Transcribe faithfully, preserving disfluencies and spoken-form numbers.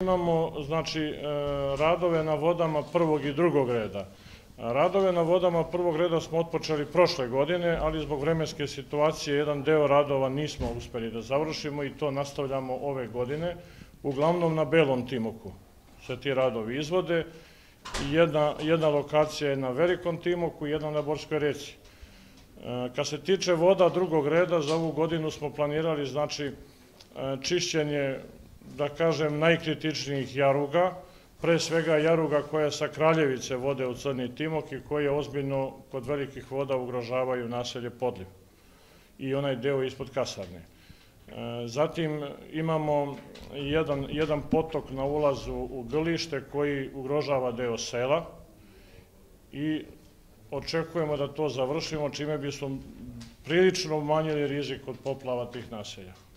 Imamo, znači, radove na vodama prvog i drugog reda. Radove na vodama prvog reda smo otpočeli prošle godine, ali zbog vremenske situacije jedan deo radova nismo uspeli da završimo i to nastavljamo ove godine. Uglavnom na Belom Timoku se ti radovi izvode. Jedna, jedna lokacija je na Velikom Timoku i jedna na Borskoj reci. Kad se tiče voda drugog reda, za ovu godinu smo planirali, znači, čišćenje, da kažem, najkritičnijih jaruga, pre svega jaruga koje sa Kraljevice vode u Crni Timok i koje ozbiljno kod velikih voda ugrožavaju naselje Podliv i onaj deo ispod Kasarne. Zatim imamo jedan, jedan potok na ulazu u Grlište koji ugrožava deo sela i očekujemo da to završimo, čime bismo prilično umanjili rizik od poplava tih naselja.